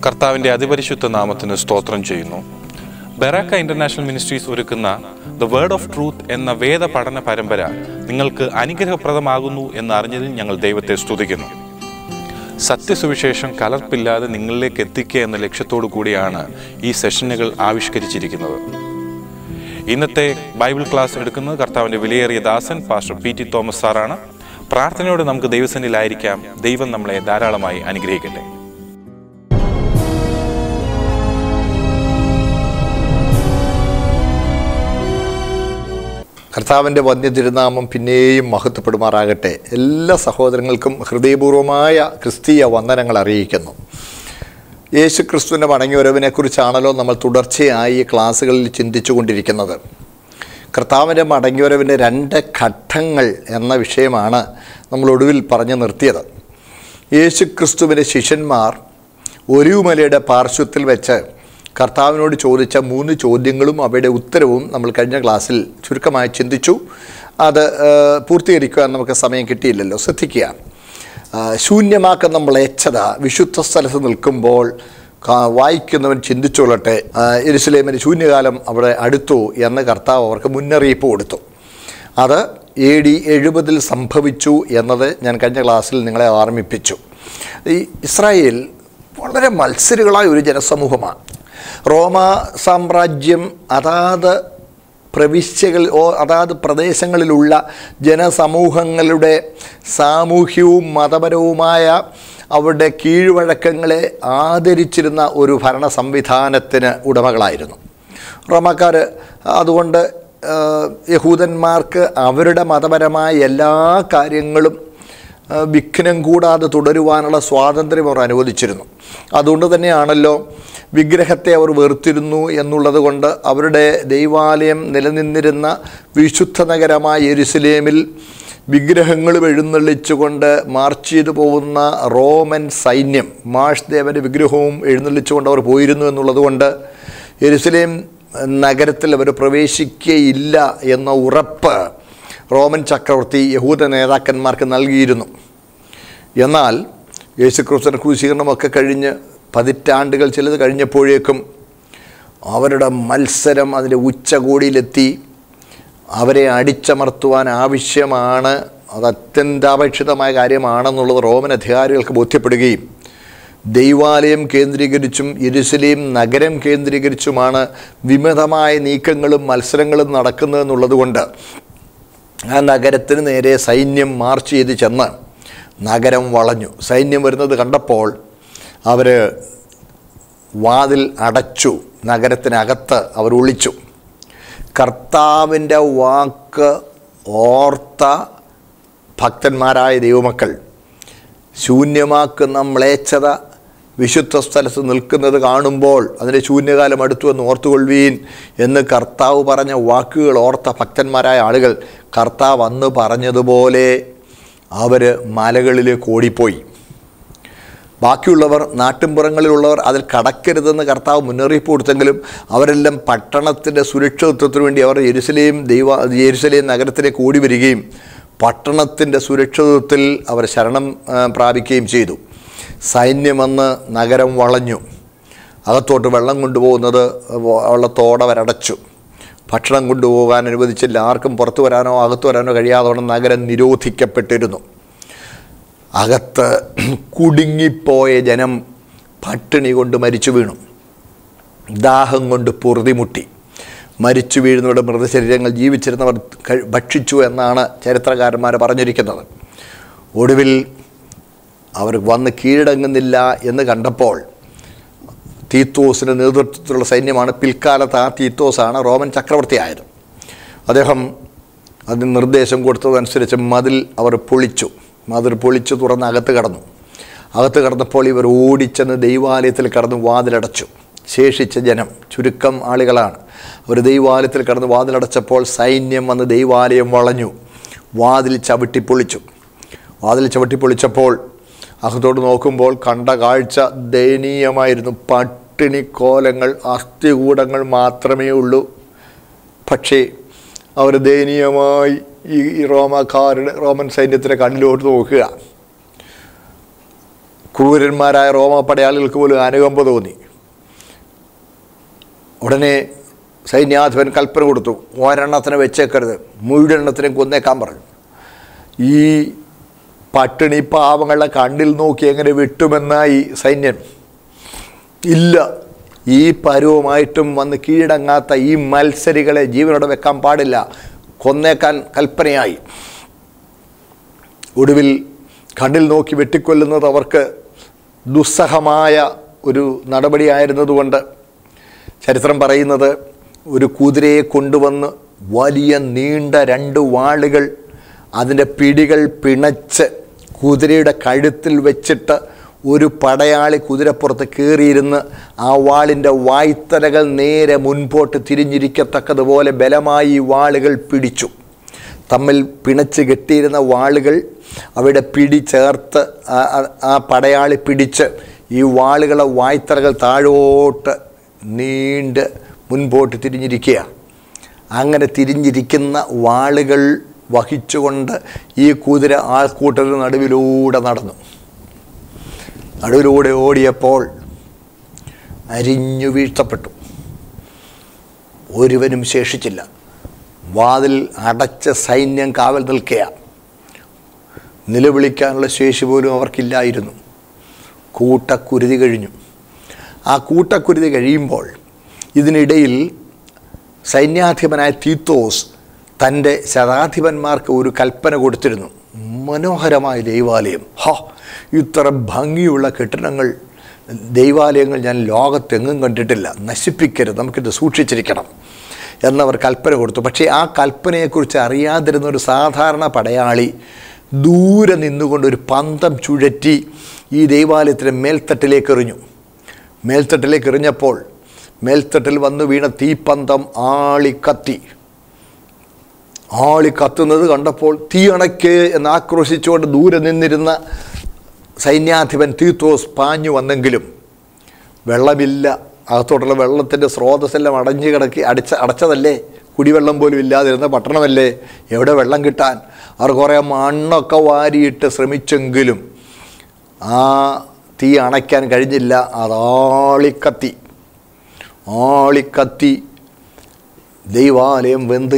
കർത്താവിൻ്റെ അതിപരിശുദ്ധ നാമത്തിന് സ്തോത്രം ചെയ്യുന്നു. ബെറാക്ക ഇന്റർനാഷണൽ മിനിസ്ട്രീസ് ഒരുക്കുന്ന ദ വേർഡ് ഓഫ് ട്രൂത്ത് എന്ന വേദ പഠന പരമ്പര നിങ്ങൾക്ക് അനുഗ്രഹപ്രദമാകുന്നു എന്നറിഞ്ഞതിൽ ഞങ്ങൾ ദൈവത്തെ സ്തുതിക്കുന്നു. സത്യസുവിശേഷം കലർപ്പില്ലാതെ നിങ്ങളിലേക്ക് എത്തിക്കുക എന്ന ലക്ഷ്യത്തോടു കൂടിയാണ് ഈ സെഷനുകൾ ആവിഷ്കരിച്ചിരിക്കുന്നത്. ഇന്നത്തെ ബൈബിൾ ക്ലാസ് എടുക്കുന്നത് കർത്താവിൻ്റെ വിലയേറിയ ദാസൻ പാസ്റ്റർ പി ടി തോമസ് സാറാണ്. പ്രാർത്ഥനയോടെ നമുക്ക് ദൈവസന്നിധിയിലായിരിക്കാം. ദൈവം നമ്മളെ ധാരാളമായി അനുഗ്രഹിക്കട്ടെ. കർത്താവിൻ്റെ വന്യ തിരുനാമം പിന്നെയും മഹത്വപ്പെടുമാറാകട്ടെ. എല്ലാ സഹോദരങ്ങൾക്കും ഹൃദയപൂർവമായ ക്രിസ്തീയ വന്ദനങ്ങൾ അറിയിക്കുന്നു. യേശു ക്രിസ്തുവിൻ്റെ മടങ്ങിവരവിനെക്കുറിച്ചാണല്ലോ നമ്മൾ തുടർച്ചയായി ക്ലാസ്സുകളിൽ ചിന്തിച്ചു കൊണ്ടിരിക്കുന്നത്. കർത്താവിൻ്റെ മടങ്ങിവരവിൻ്റെ 2 ഘട്ടങ്ങൾ എന്ന വിഷയമാണ് നമ്മൾ ഒടുവിൽ പറഞ്ഞു നിർത്തിയത്. യേശു ക്രിസ്തുവിൻ്റെ ശിഷ്യന്മാർ ഒലിവുമലയുടെ പാർശ്വത്തിൽ വെച്ച് കർത്താവിനോട് ചോദിച്ച 3 ചോദ്യങ്ങളും അവയുടെ ഉത്തരവും നമ്മൾ കഴിഞ്ഞ ക്ലാസ്സിൽ ചുരുക്കമായി ചിന്തിച്ചു. അത് പൂർത്തീകരിക്കുവാൻ നമുക്ക് സമയം കിട്ടിയില്ലല്ലോ. ശ്രദ്ധിക്കുക. ശൂന്യമാക്കുന്ന മ്ലേച്ഛത വിശുദ്ധ സ്ഥലത്ത് നിൽക്കുമ്പോൾ വായിക്കുന്നവൻ ചിന്തിച്ചുകൊള്ളട്ടെ, യെരുശലേമിന് ശൂന്യകാലം അവിടെ അടുത്തു എന്ന് കർത്താവ് അവർക്ക് മുന്നറിയിപ്പ് കൊടുത്തു. അത് AD 70 സംഭവിച്ചു എന്നത് ഞാൻ കഴിഞ്ഞ ക്ലാസ്സിൽ നിങ്ങളെ ഓർമ്മിപ്പിച്ചു. ഈ ഇസ്രായേൽ വളരെ മത്സരികളായ ഒരു ജനസമൂഹമാണ്. റോമ സാമ്രാജ്യം അതാത് പ്രദേശങ്ങളിലുള്ള ജനസമൂഹങ്ങളുടെ സാമൂഹ്യവും മതപരവുമായ അവരുടെ കീഴ്വഴക്കങ്ങളെ ആദരിച്ചിരുന്ന ഒരു ഭരണ സംവിധാനത്തിന് ഉടമകളായിരുന്നു റോമാക്കാർ. അതുകൊണ്ട് യഹൂദന്മാർക്ക് അവരുടെ മതപരമായ എല്ലാ കാര്യങ്ങളും വിഘ്നം കൂടാതെ തുടരുവാനുള്ള സ്വാതന്ത്ര്യം അവർ അനുവദിച്ചിരുന്നു. അതുകൊണ്ട് തന്നെയാണല്ലോ വിഗ്രഹത്തെ അവർ വെറുത്തിരുന്നു എന്നുള്ളത് കൊണ്ട് അവരുടെ ദൈവാലയം നിലനിന്നിരുന്ന വിശുദ്ധ നഗരമായ യെരുശലേമിൽ വിഗ്രഹങ്ങൾ എഴുന്നള്ളിച്ചുകൊണ്ട് മാർച്ച് ചെയ്തു പോകുന്ന റോമൻ സൈന്യം, മാർഷ് ദേവൻ്റെ വിഗ്രഹവും എഴുന്നള്ളിച്ചുകൊണ്ട് അവർ പോയിരുന്നു എന്നുള്ളത് കൊണ്ട് യെരുശലേം നഗരത്തിൽ അവർ പ്രവേശിക്കുകയില്ല എന്ന ഉറപ്പ് റോമൻ ചക്രവർത്തി യഹൂദ നേതാക്കന്മാർക്ക് നൽകിയിരുന്നു. എന്നാൽ യേശുക്രിസ്തുവിന്റെ ക്രൂശീകരണമൊക്കെ കഴിഞ്ഞ് പതിറ്റാണ്ടുകൾ ചിലത് കഴിഞ്ഞപ്പോഴേക്കും അവരുടെ മത്സരം അതിൻ്റെ ഉച്ചകോടിയിലെത്തി. അവരെ അടിച്ചമർത്തുവാൻ ആവശ്യമാണ്, അത് അത്യന്താപേക്ഷിതമായ കാര്യമാണെന്നുള്ളത് റോമൻ അധികാരികൾക്ക് ബോധ്യപ്പെടുകയും ദൈവാലയം കേന്ദ്രീകരിച്ചും യെരുശലേം നഗരം കേന്ദ്രീകരിച്ചുമാണ് വിമതമായ നീക്കങ്ങളും മത്സരങ്ങളും നടക്കുന്നതെന്നുള്ളത് കൊണ്ട് ആ നഗരത്തിന് നേരെ സൈന്യം മാർച്ച് ചെയ്ത് ചെന്ന് നഗരം വളഞ്ഞു. സൈന്യം വരുന്നത് കണ്ടപ്പോൾ അവർ വാതിൽ അടച്ചു, നഗരത്തിനകത്ത് അവർ ഒളിച്ചു. കർത്താവിൻ്റെ വാക്ക് ഓർത്ത ഭക്തന്മാരായ ദൈവമക്കൾ ശൂന്യമാക്കുന്ന മ്ലേച്ഛത വിശുദ്ധ സ്ഥലത്ത് നിൽക്കുന്നത് കാണുമ്പോൾ അതിൻ്റെ ശൂന്യകാലം അടുത്തു എന്ന് ഓർത്തുകൊള്ളുവീൻ എന്ന് കർത്താവ് പറഞ്ഞ വാക്കുകൾ ഓർത്ത ഭക്തന്മാരായ ആളുകൾ കർത്താവ് അന്ന് പറഞ്ഞതുപോലെ അവർ മലകളിലേക്ക് ഓടിപ്പോയി. ബാക്കിയുള്ളവർ, നാട്ടിൻപുറങ്ങളിലുള്ളവർ അതിൽ കടക്കരുതെന്ന് കർത്താവ് മുന്നറിയിപ്പ് കൊടുത്തെങ്കിലും അവരെല്ലാം പട്ടണത്തിൻ്റെ സുരക്ഷിതത്വത്തിനു വേണ്ടി അവർ യെരുശലേം നഗരത്തിലേക്ക് ഓടി വരികയും പട്ടണത്തിൻ്റെ സുരക്ഷിതത്വത്തിൽ അവർ ശരണം പ്രാപിക്കുകയും ചെയ്തു. സൈന്യം വന്ന് നഗരം വളഞ്ഞു. അകത്തോട്ട് വെള്ളം കൊണ്ടുപോകുന്നത് വെള്ളത്തോടവരടച്ചു. ഭക്ഷണം കൊണ്ടുപോകാൻ അനുവദിച്ചില്ല. ആർക്കും പുറത്തു വരാനോ അകത്തു വരാനോ കഴിയാതെ നഗരം നിരോധിക്കപ്പെട്ടിരുന്നു. അകത്ത് കുടുങ്ങിപ്പോയ ജനം പട്ടിണി കൊണ്ട് മരിച്ചു വീണു. ദാഹം കൊണ്ട് പൊറുതിമുട്ടി. മരിച്ചു വീഴുന്നവരുടെ മൃതശരീരങ്ങൾ ജീവിച്ചിരുന്നവർ ഭക്ഷിച്ചു എന്നാണ് ചരിത്രകാരന്മാർ പറഞ്ഞിരിക്കുന്നത്. ഒടുവിൽ അവർ വന്ന് കീഴടങ്ങുന്നില്ല എന്ന് കണ്ടപ്പോൾ തീത്തോസിൻ്റെ നേതൃത്വത്തിലുള്ള സൈന്യമാണ്, പിൽക്കാലത്ത് ആ തീത്തോസാണ് റോമൻ ചക്രവർത്തിയായത്. അദ്ദേഹം അതിന് നിർദ്ദേശം കൊടുത്തതനുസരിച്ച് മതിൽ അവർ പൊളിച്ചു. മതിൽ പൊളിച്ചു തുറന്ന് അകത്ത് കടന്നപ്പോൾ ഇവർ ഓടിച്ചെന്ന് ദൈവാലയത്തിൽ കടന്ന് വാതിലടച്ചു. ശേഷിച്ച ജനം ചുരുക്കം ആളുകളാണ്. അവർ ദൈവാലയത്തിൽ കടന്ന് വാതിലടച്ചപ്പോൾ സൈന്യം വന്ന് ദൈവാലയം വളഞ്ഞു. വാതിൽ ചവിട്ടിപ്പൊളിച്ചപ്പോൾ അകത്തോട്ട് നോക്കുമ്പോൾ കണ്ട കാഴ്ച ദയനീയമായിരുന്നു. പട്ടിണിക്കോലങ്ങൾ, അസ്ഥികൂടങ്ങൾ മാത്രമേ ഉള്ളൂ. പക്ഷേ അവർ ദയനീയമായി ഈ റോമൻ സൈന്യത്തിൻ്റെ കണ്ണിലോട്ട് നോക്കുക. ക്രൂരന്മാരായ റോമ പടയാളികൾക്ക് പോലും അനുകമ്പ തോന്നി. ഉടനെ സൈന്യാധിപൻ കൽപ്പന കൊടുത്തു, ഒരെണ്ണത്തിനെ വെച്ചേക്കരുത്, മുഴുവനെണ്ണത്തിനെ കൊന്നേക്കാൻ പറഞ്ഞു. ഈ പട്ടിണി പാവങ്ങളുടെ കണ്ണിൽ നോക്കി എങ്ങനെ വിട്ടുമെന്നായി സൈന്യം. ഇല്ല, ഈ പരുവമായിട്ടും വന്ന് കീഴടങ്ങാത്ത ഈ മത്സരികളെ ജീവനോടെ വെക്കാൻ പാടില്ല, കൊന്നേക്കാൻ കൽപ്പനയായി. ഒടുവിൽ കണ്ണിൽ നോക്കി വെട്ടിക്കൊല്ലുന്നത് അവർക്ക് ദുസ്സഹമായ ഒരു നടപടിയായിരുന്നതുകൊണ്ട് ചരിത്രം പറയുന്നത്, ഒരു കുതിരയെ കൊണ്ടുവന്ന് വലിയ നീണ്ട 2 വാളുകൾ അതിൻ്റെ പിടികൾ പിണച്ച് കുതിരയുടെ കഴുത്തിൽ വെച്ചിട്ട് ഒരു പടയാളി കുതിരപ്പുറത്ത് കയറിയിരുന്ന് ആ വാളിൻ്റെ വായ്ത്തലകൾ നേരെ മുൻപോട്ട് തിരിഞ്ഞിരിക്കത്തക്കതുപോലെ ബലമായി ഈ വാളുകൾ പിടിച്ചു. തമ്മിൽ പിണച്ച് കെട്ടിയിരുന്ന വാളുകൾ അവിടെ പിടി ചേർത്ത് ആ പടയാളി പിടിച്ച് ഈ വാളുകളെ വായ്ത്തലകൾ താഴോട്ട് നീണ്ട് മുൻപോട്ട് തിരിഞ്ഞിരിക്കുക. അങ്ങനെ തിരിഞ്ഞിരിക്കുന്ന വാളുകൾ വഹിച്ചുകൊണ്ട് ഈ കുതിര ആൾക്കൂട്ടത്തിന് നടുവിലൂടെ നടന്നു. നടുവിലൂടെ ഓടിയപ്പോൾ അരിഞ്ഞു വീഴ്ത്തപ്പെട്ടു. ഒരുവനും ശേഷിച്ചില്ല. വാതിൽ അടച്ച സൈന്യം കാവൽ നിൽക്കുക. നിലവിളിക്കാനുള്ള ശേഷി പോലും അവർക്കില്ലായിരുന്നു. കൂട്ടക്കുരുതി കഴിഞ്ഞു. ആ കൂട്ടക്കുരുതി കഴിയുമ്പോൾ ഇതിനിടയിൽ സൈന്യാധിപനായ തീത്തോസ് തൻ്റെ ശതാധിപന്മാർക്ക് ഒരു കൽപ്പന കൊടുത്തിരുന്നു. മനോഹരമായ ദൈവാലയം, ഇത്ര ഭംഗിയുള്ള കെട്ടിടങ്ങൾ, ദൈവാലയങ്ങൾ ഞാൻ ലോകത്തെങ്ങും കണ്ടിട്ടില്ല, നശിപ്പിക്കരുത്, നമുക്കിത് സൂക്ഷിച്ചിരിക്കണം എന്നവർ കൽപ്പന കൊടുത്തു. പക്ഷേ ആ കൽപ്പനയെക്കുറിച്ച് അറിയാതിരുന്ന ഒരു സാധാരണ പടയാളി ദൂരെ നിന്നുകൊണ്ട് ഒരു പന്തം ചുഴറ്റി ഈ ദൈവാലയത്തിൻ്റെ മേൽത്തട്ടിലേക്ക് എറിഞ്ഞു. മേൽത്തട്ടിലേക്ക് എറിഞ്ഞപ്പോൾ മേൽത്തട്ടിൽ വന്നു വീണ തീപ്പന്തം ആളിക്കത്തുന്നത് കണ്ടപ്പോൾ തീ അണയ്ക്ക് എന്ന് ആക്രോശിച്ചുകൊണ്ട് ദൂരെ നിന്നിരുന്ന സൈന്യാധിപൻ തീത്തോസ് പാഞ്ഞു വന്നെങ്കിലും വെള്ളമില്ല. അകത്തോട്ടുള്ള വെള്ളത്തിൻ്റെ സ്രോതസ്സെല്ലാം അടഞ്ഞു കിടക്കി അടച്ചതല്ലേ, കുടിവെള്ളം പോലും ഇല്ലാതിരുന്ന പട്ടണമല്ലേ, എവിടെ വെള്ളം കിട്ടാൻ? അവർ കുറേ മണ്ണൊക്കെ വാരിയിട്ട് ശ്രമിച്ചെങ്കിലും ആ തീ അണയ്ക്കാൻ കഴിഞ്ഞില്ല. ആളിക്കത്തി ദൈവാലയം വെന്ത്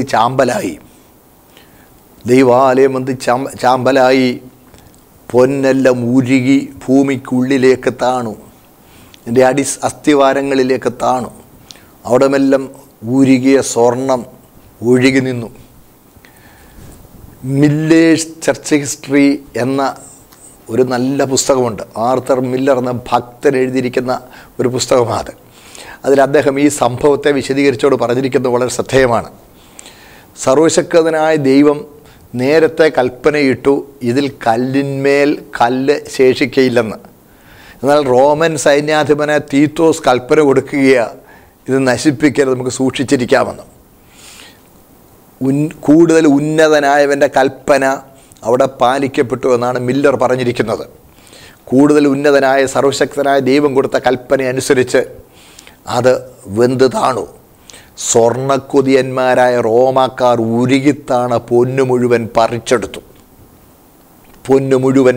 ചാമ്പലായി. പൊന്നെല്ലാം ഉരുകി ഭൂമിക്കുള്ളിലേക്ക് താണു, എൻ്റെ അസ്ഥിവാരങ്ങളിലേക്ക് താണു. അവിടെമെല്ലാം ഉരുകിയ സ്വർണം ഒഴുകി നിന്നു. മില്ലേഴ്സ് ചർച്ച് ഹിസ്റ്ററി എന്ന ഒരു നല്ല പുസ്തകമുണ്ട്. ആർത്തർ മില്ലർ എന്ന ഭക്തൻ എഴുതിയിരിക്കുന്ന ഒരു പുസ്തകമാണ്. അതിൽ അദ്ദേഹം ഈ സംഭവത്തെ വിശദീകരിച്ചോട് പറഞ്ഞിരിക്കുന്നത് വളരെ ശ്രദ്ധേയമാണ്. സർവശക്തനായ ദൈവം നേരത്തെ കൽപ്പനയിട്ടു, ഇതിൽ കല്ലിന്മേൽ കല്ല് ശേഷിക്കയില്ലെന്ന്. എന്നാൽ റോമൻ സൈന്യാധിപനായ തീത്തോസ് കൽപ്പന കൊടുക്കുകയാണ്, ഇത് നശിപ്പിക്കരുത്, നമുക്ക് സൂക്ഷിച്ചിരിക്കാമെന്ന്. കൂടുതൽ ഉന്നതനായവൻ്റെ കൽപ്പന അവിടെ പാലിക്കപ്പെട്ടു എന്നാണ് മില്ലർ പറഞ്ഞിരിക്കുന്നത്. കൂടുതൽ ഉന്നതനായ സർവശക്തനായ ദൈവം കൊടുത്ത കൽപ്പന അനുസരിച്ച് അത് വെന്ത് താണു. സ്വർണ്ണക്കൊതിയന്മാരായ റോമാക്കാർ ഉരുകിത്താണ പൊന്നു മുഴുവൻ പറിച്ചെടുത്തു, പൊന്നു മുഴുവൻ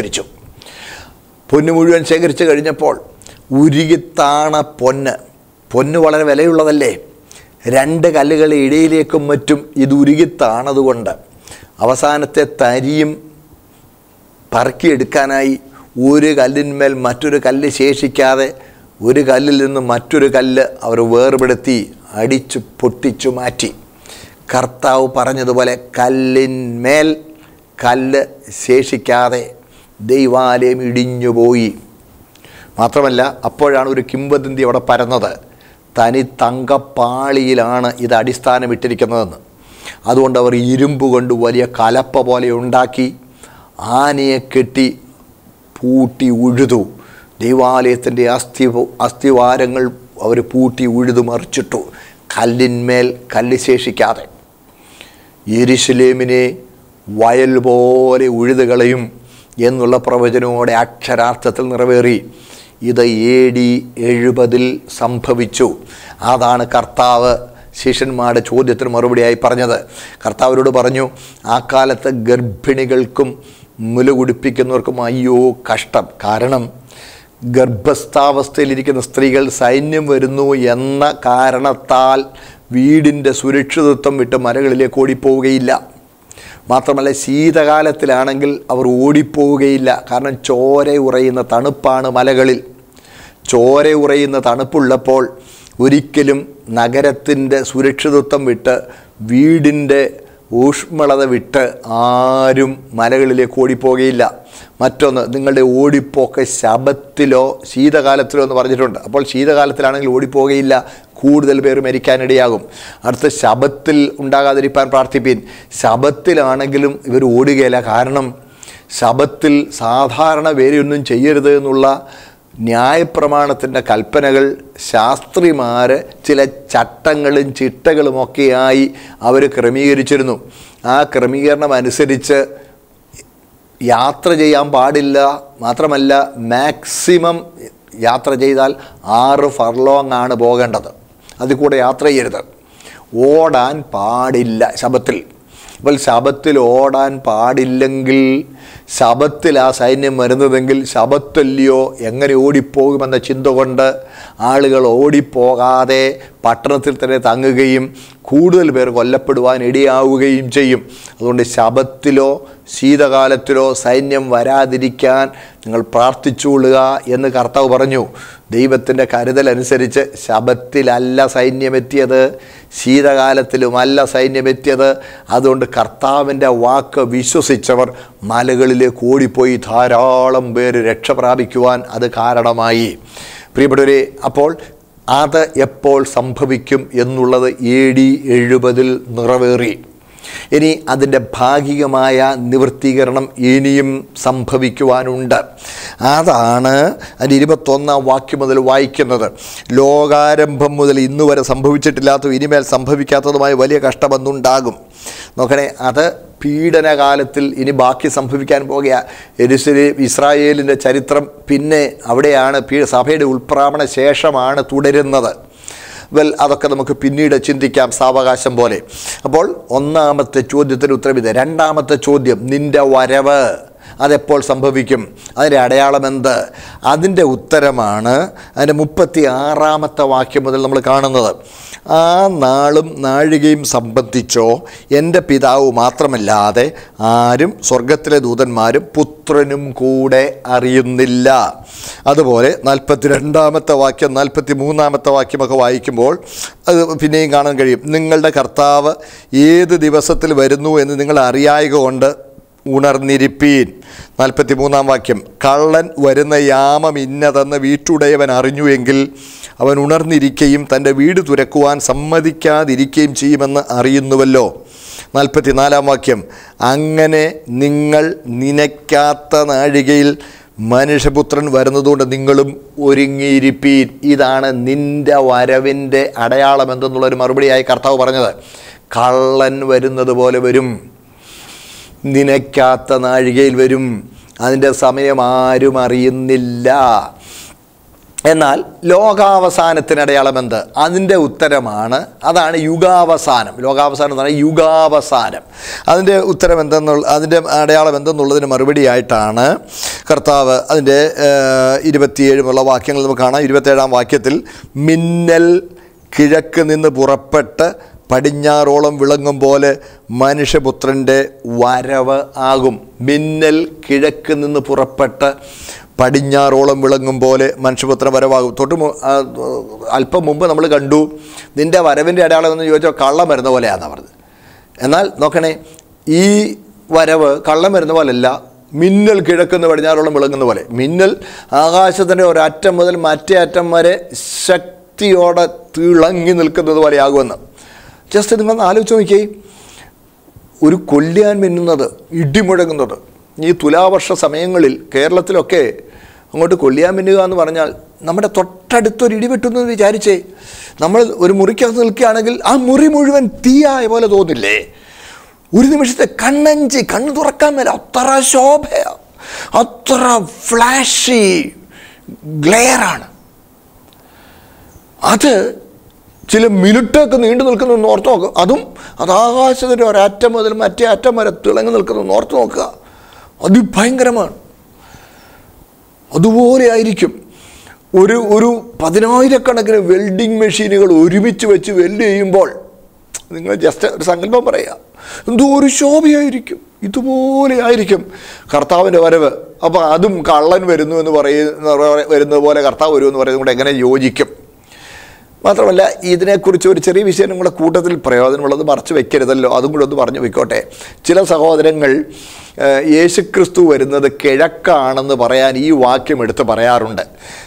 ശേഖരിച്ചു കഴിഞ്ഞപ്പോൾ ഉരുകിത്താണ പൊന്ന് വളരെ വിലയുള്ളതല്ലേ. 2 കല്ലുകളുടെ ഇടയിലേക്കും മറ്റും ഇത് ഉരുകിത്താണതുകൊണ്ട് അവസാനത്തെ തരിയും പറക്കിയെടുക്കാനായി ഒരു കല്ലിന്മേൽ മറ്റൊരു കല്ല് ശേഷിക്കാതെ ഒരു കല്ലിൽ നിന്ന് മറ്റൊരു കല്ല് അവർ വേർപെടുത്തി അടിച്ചു പൊട്ടിച്ചു മാറ്റി. കർത്താവ് പറഞ്ഞതുപോലെ കല്ലിന്മേൽ കല്ല് ശേഷിക്കാതെ ദൈവാലയം ഇടിഞ്ഞുപോയി. മാത്രമല്ല, അപ്പോഴാണ് ഒരു കിംവദന്തി അവിടെ പരന്നത്, തനി തങ്കപ്പാളിയിലാണ് ഇത് അടിസ്ഥാനമിട്ടിരിക്കുന്നതെന്ന്. അതുകൊണ്ട് അവർ ഇരുമ്പ് കൊണ്ട് വലിയ കലപ്പ പോലെ ഉണ്ടാക്കി ആനയെ കെട്ടി പൂട്ടി ഉഴുതു. ദൈവാലയത്തിൻ്റെ അസ്ഥിവാരങ്ങൾ അവർ പൂട്ടി ഉഴുതു മറിച്ചിട്ടു, കല്ലിന്മേൽ കല്ല് ശേഷിക്കാതെ. യെരുശലേമിനെ വയൽ പോലെ ഉഴുതുകളയും എന്നുള്ള പ്രവചനമോടെ അക്ഷരാർത്ഥത്തിൽ നിറവേറി. ഇത് AD 70 സംഭവിച്ചു. അതാണ് കർത്താവ് ശിഷ്യന്മാരുടെ ചോദ്യത്തിന് മറുപടിയായി പറഞ്ഞത്. കർത്താവിനോട് പറഞ്ഞു, ആ കാലത്ത് ഗർഭിണികൾക്കും മുല കുടിപ്പിക്കുന്നവർക്കും അയ്യോ കഷ്ടം. കാരണം ഗർഭസ്ഥാവസ്ഥയിലിരിക്കുന്ന സ്ത്രീകൾ സൈന്യം വരുന്നു എന്ന കാരണത്താൽ വീടിൻ്റെ സുരക്ഷിതത്വം വിട്ട് മലകളിലേക്ക് ഓടിപ്പോവുകയില്ല. മാത്രമല്ല ശീതകാലത്തിലാണെങ്കിൽ അവർ ഓടിപ്പോവുകയില്ല. കാരണം ചോര ഉറയുന്ന തണുപ്പാണ് മലകളിൽ. ചോര ഉറയുന്ന തണുപ്പുള്ളപ്പോൾ ഒരിക്കലും നഗരത്തിൻ്റെ സുരക്ഷിതത്വം വിട്ട് വീടിൻ്റെ ഊഷ്മളത വിട്ട് ആരും മലകളിലേക്ക് ഓടിപ്പോവുകയില്ല. മറ്റൊന്ന്, നിങ്ങളുടെ ഓടിപ്പോക്ക് ശബത്തിലോ ശീതകാലത്തിലോ എന്ന് പറഞ്ഞിട്ടുണ്ട്. അപ്പോൾ ശീതകാലത്തിലാണെങ്കിൽ ഓടിപ്പോവുകയില്ല, കൂടുതൽ പേർ മരിക്കാനിടയാകും. അടുത്ത ശബത്തിൽ ഉണ്ടാകാതിരിക്കാൻ പ്രാർത്ഥിപ്പീൻ. ശബത്തിലാണെങ്കിലും ഇവർ ഓടുകയില്ല. കാരണം ശബത്തിൽ സാധാരണ വേരെയൊന്നും ചെയ്യരുത് എന്നുള്ള ന്യായപ്രമാണത്തിൻ്റെ കൽപ്പനകൾ ശാസ്ത്രിമാർ ചില ചട്ടങ്ങളും ചിട്ടകളുമൊക്കെയായി അവർ ക്രമീകരിച്ചിരുന്നു. ആ ക്രമീകരണം അനുസരിച്ച് യാത്ര ചെയ്യാൻ പാടില്ല. മാത്രമല്ല മാക്സിമം യാത്ര ചെയ്താൽ 6 ഫർലോങ് ആണ് പോകേണ്ടത്. അതിൽ കൂടെ യാത്ര ചെയ്യരുത്. ഓടാൻ പാടില്ല ശബത്തിൽ. അപ്പോൾ ശബത്തിൽ ഓടാൻ പാടില്ലെങ്കിൽ ശബത്തിൽ ആ സൈന്യം വരുന്നതെങ്കിൽ ശബത്തല്ലയോ എങ്ങനെ ഓടിപ്പോകുമെന്ന ചിന്ത കൊണ്ട് ആളുകൾ ഓടിപ്പോകാതെ പട്ടണത്തിൽ തന്നെ തങ്ങുകയും കൂടുതൽ പേർ കൊല്ലപ്പെടുവാൻ ഇടയാവുകയും ചെയ്യും. അതുകൊണ്ട് ശബത്തിലോ ശീതകാലത്തിലോ സൈന്യം വരാതിരിക്കാൻ നിങ്ങൾ പ്രാർത്ഥിച്ചുകൊള്ളുക എന്ന് കർത്താവ് പറഞ്ഞു. ദൈവത്തിൻ്റെ കരുതലനുസരിച്ച് ശബത്തിലല്ല സൈന്യമെത്തിയത്, ശീതകാലത്തിലുമല്ല സൈന്യമെത്തിയത്. അതുകൊണ്ട് കർത്താവിൻ്റെ വാക്ക് വിശ്വസിച്ചവർ മലകളിലേക്ക് ഓടിപ്പോയി ധാരാളം പേര് രക്ഷ പ്രാപിക്കുവാൻ അത് കാരണമായി. പ്രിയപ്പെട്ടവരെ, അപ്പോൾ അത് എപ്പോൾ സംഭവിക്കും എന്നുള്ളത് AD 70 നിറവേറി. ഇനി അതിൻ്റെ ഭാഗികമായ നിവൃത്തീകരണം ഇനിയും സംഭവിക്കുവാനുണ്ട്. അതാണ് അതിൻ്റെ 21-ാം വാക്യം മുതൽ വായിക്കുന്നത്. ലോകാരംഭം മുതൽ ഇന്ന് വരെ സംഭവിച്ചിട്ടില്ലാത്തതും ഇനിമേൽ സംഭവിക്കാത്തതുമായ വലിയ കഷ്ടമൊന്നുണ്ടാകും. നോക്കണേ, അത് പീഡനകാലത്തിൽ ഇനി ബാക്കി സംഭവിക്കാൻ പോകുക. ഇസ്രായേലിൻ്റെ ചരിത്രം പിന്നെ അവിടെയാണ്, സഭയുടെ ഉൾപ്രാവണ ശേഷമാണ് തുടരുന്നത്. അതൊക്കെ നമുക്ക് പിന്നീട് ചിന്തിക്കാം സാവകാശം പോലെ. അപ്പോൾ ഒന്നാമത്തെ ചോദ്യത്തിന് ഉത്തരവിത്. രണ്ടാമത്തെ ചോദ്യം, നിൻ്റെ വരവ് അതെപ്പോൾ സംഭവിക്കും, അതിൻ്റെ അടയാളം എന്ത്? അതിൻ്റെ ഉത്തരമാണ് അതിൻ്റെ 36-ാമത്തെ വാക്യം മുതൽ നമ്മൾ കാണുന്നത്. ആ നാളും നാഴികയും സംബന്ധിച്ചോ എൻ്റെ പിതാവ് മാത്രമല്ലാതെ ആരും സ്വർഗത്തിലെ ദൂതന്മാരും പുത്രനും കൂടെ അറിയുന്നില്ല. അതുപോലെ 42-ാമത്തെ വാക്യം 43-ാമത്തെ വാക്യമൊക്കെ വായിക്കുമ്പോൾ അത് പിന്നെയും കാണാൻ കഴിയും. നിങ്ങളുടെ കർത്താവ് ഏത് ദിവസത്തിൽ വരുന്നു എന്ന് നിങ്ങൾ അറിയായക കൊണ്ട് ഉണർന്നിരിപ്പീൻ. 43-ാം വാക്യം, കള്ളൻ വരുന്ന യാമം ഇന്നതെന്ന് വീട്ടുടയവൻ അറിഞ്ഞുവെങ്കിൽ അവൻ ഉണർന്നിരിക്കുകയും തൻ്റെ വീട് തുരക്കുവാൻ സമ്മതിക്കാതിരിക്കുകയും ചെയ്യുമെന്ന് അറിയുന്നുവല്ലോ. 44-ാം വാക്യം, അങ്ങനെ നിങ്ങൾ നനയ്ക്കാത്ത നാഴികയിൽ മനുഷ്യപുത്രൻ വരുന്നതുകൊണ്ട് നിങ്ങളും ഒരുങ്ങിയിരിപ്പീൻ. ഇതാണ് നിൻ്റെ വരവിൻ്റെ അടയാളം എന്തെന്നുള്ളൊരു മറുപടിയായി കർത്താവ് പറഞ്ഞത്. കള്ളൻ വരുന്നത് പോലെ വരും, നനയ്ക്കാത്ത നാഴികയിൽ വരും. അതിൻ്റെ സമയം ആരും അറിയുന്നില്ല. എന്നാൽ ലോകാവസാനത്തിന് അടയാളം എന്ത്? അതിൻ്റെ ഉത്തരമാണ്, അതാണ് യുഗാവസാനം. ലോകാവസാനം എന്ന് പറഞ്ഞാൽ യുഗാവസാനം. അതിൻ്റെ ഉത്തരം അതിൻ്റെ അടയാളം എന്തെന്നുള്ളതിന് മറുപടിയായിട്ടാണ് കർത്താവ് അതിൻ്റെ 27 വാക്യങ്ങൾ നമുക്ക് കാണാം. 27-ാം വാക്യത്തിൽ, മിന്നൽ കിഴക്ക് നിന്ന് പുറപ്പെട്ട് പടിഞ്ഞാറോളം വിളങ്ങും പോലെ മനുഷ്യപുത്രൻ്റെ വരവ് ആകും. മിന്നൽ കിഴക്ക് നിന്ന് പുറപ്പെട്ട് പടിഞ്ഞാറോളം വിളങ്ങും പോലെ മനുഷ്യപുത്രൻ വരവാകും. അല്പം മുമ്പ് നമ്മൾ കണ്ടു, നിൻ്റെ വരവിൻ്റെ അടയാളം എന്ന് ചോദിച്ചാൽ കള്ളം വരുന്ന പോലെയാണെന്ന് പറഞ്ഞത്. എന്നാൽ നോക്കണേ, ഈ വരവ് കള്ളം വരുന്ന പോലെയല്ല, മിന്നൽ കിഴക്കുന്ന് പടിഞ്ഞാറോളം വിളങ്ങുന്ന പോലെ. മിന്നൽ ആകാശത്തിൻ്റെ ഒരറ്റം മുതൽ മറ്റേ അറ്റം വരെ ശക്തിയോടെ തിളങ്ങി നിൽക്കുന്നത് പോലെയാകുമെന്ന്. ജസ്റ്റ് നിങ്ങളൊന്ന് ആലോചിച്ച് നോക്കിയേ. ഒരു കൊല്ലിയാൻ മിന്നുന്നത്, ഇടിമുഴങ്ങുന്നത്. ഈ തുലാവർഷ സമയങ്ങളിൽ കേരളത്തിലൊക്കെ അങ്ങോട്ട് കൊല്ലിയാൻ മിന്നുക എന്ന് പറഞ്ഞാൽ നമ്മുടെ തൊട്ടടുത്തൊരു ഇടിവെട്ടുന്നു എന്ന് വിചാരിച്ചേ. നമ്മൾ ഒരു മുറിക്കകത്ത് നിൽക്കുകയാണെങ്കിൽ ആ മുറി മുഴുവൻ തീയായ പോലെ തോന്നില്ലേ? ഒരു നിമിഷത്തെ കണ്ണു തുറക്കാൻ മേല, അത്ര ശോഭയാണ്, അത്ര ഫ്ലാഷി ഗ്ലെയറാണ്. അത് ചില മിനിറ്റൊക്കെ നീണ്ടു നിൽക്കുന്ന ഓർത്ത് നോക്കുക. അതും അത് ആകാശത്തിൻ്റെ ഒരറ്റം മുതൽ മറ്റേ അറ്റം വരെ തിളങ്ങി നിൽക്കുന്ന ഓർത്ത് നോക്കുക. അതിഭയങ്കരമാണ്. അതുപോലെ ആയിരിക്കും ഒരു 10,000-കണക്കിന് വെൽഡിങ് മെഷീനുകൾ ഒരുമിച്ച് വെച്ച് വെൽഡ് ചെയ്യുമ്പോൾ നിങ്ങൾ ജസ്റ്റ് ഒരു സങ്കല്പം പറയുക, എന്തോ ഒരു ശോഭയായിരിക്കും. ഇതുപോലെ ആയിരിക്കും കർത്താവിൻ്റെ വരവ്. അപ്പോൾ അതും കള്ളൻ വരുന്നു എന്ന് വരുന്നത് പോലെ കർത്താവ് വരുമെന്ന് പറയുന്നത് കൊണ്ട് എങ്ങനെ യോജിക്കും? മാത്രമല്ല, ഇതിനെക്കുറിച്ച് ഒരു ചെറിയ വിഷയം നിങ്ങളുടെ കൂട്ടത്തിൽ പ്രയോജനമുള്ളത് മറച്ചു വെക്കരുതല്ലോ, അതും കൂടെ ഒന്ന് പറഞ്ഞു വെക്കോട്ടെ. ചില സഹോദരങ്ങൾ യേശുക്രിസ്തു വരുന്നത് കിഴക്കാണെന്ന് പറയാൻ ഈ വാക്യം എടുത്ത് പറയാറുണ്ട്.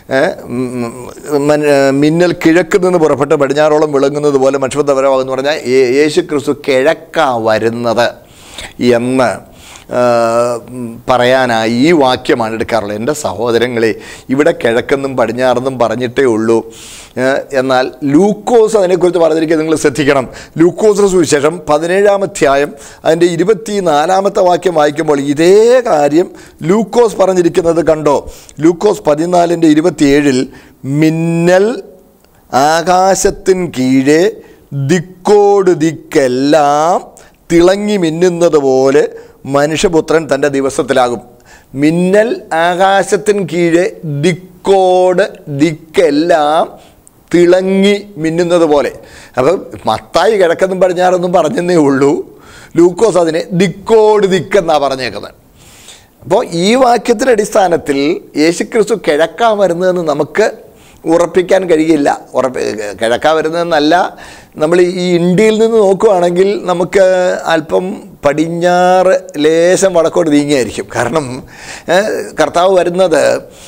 മിന്നൽ കിഴക്ക് നിന്ന് പുറപ്പെട്ട് പടിഞ്ഞാറോളം വിളങ്ങുന്നത് പോലെ മനുഷ്യത്വ വരവാകുമെന്ന് പറഞ്ഞാൽ യേശുക്രിസ്തു കിഴക്കാ വരുന്നത് എന്ന് പറയാനായി ഈ വാക്യമാണ് എടുക്കാറുള്ളത്. എൻ്റെ സഹോദരങ്ങളെ, ഇവിടെ കിഴക്കെന്നും പടിഞ്ഞാറെന്നും പറഞ്ഞിട്ടേ ഉള്ളൂ. എന്നാൽ ലൂക്കോസ് അതിനെക്കുറിച്ച് പറഞ്ഞിരിക്കുന്നത് നിങ്ങൾ ശ്രദ്ധിക്കണം. ലൂക്കോസിന് സുവിശേഷം 17-ാം അധ്യായം അതിൻ്റെ 24-ാമത്തെ വാക്യം വായിക്കുമ്പോൾ ഇതേ കാര്യം ലൂക്കോസ് പറഞ്ഞിരിക്കുന്നത് കണ്ടോ. ലൂക്കോസ് 14:27 മിന്നൽ ആകാശത്തിൻ കീഴെ ദിക്കോട് ദിക്കെല്ലാം തിളങ്ങി മിന്നുന്നത് പോലെ മനുഷ്യപുത്രൻ തൻ്റെ ദിവസത്തിലാകും. മിന്നൽ ആകാശത്തിന് കീഴെ ദിക്കോട് ദിക്കെല്ലാം തിളങ്ങി മിന്നുന്നത് പോലെ. അപ്പം മത്തായി കിഴക്കെന്നും പടിഞ്ഞാറൊന്നും പറഞ്ഞെന്നേ ഉള്ളൂ, ലൂക്കോസ് അതിനെ ദിക്കോട് ദിക്കെന്നാണ് പറഞ്ഞേക്കുന്നത്. അപ്പോൾ ഈ വാക്യത്തിൻ്റെ അടിസ്ഥാനത്തിൽ യേശുക്രിസ്തു കിഴക്കാ വരുന്നതെന്ന് നമുക്ക് ഉറപ്പിക്കാൻ കഴിയില്ല. കിഴക്കാ വരുന്നതെന്നല്ല, നമ്മൾ ഈ ഇന്ത്യയിൽ നിന്ന് നോക്കുകയാണെങ്കിൽ നമുക്ക് അല്പം പടിഞ്ഞാറ് ലേശം വടക്കോട്ട് നീങ്ങിയായിരിക്കും. കാരണം കർത്താവ് വരുന്നത്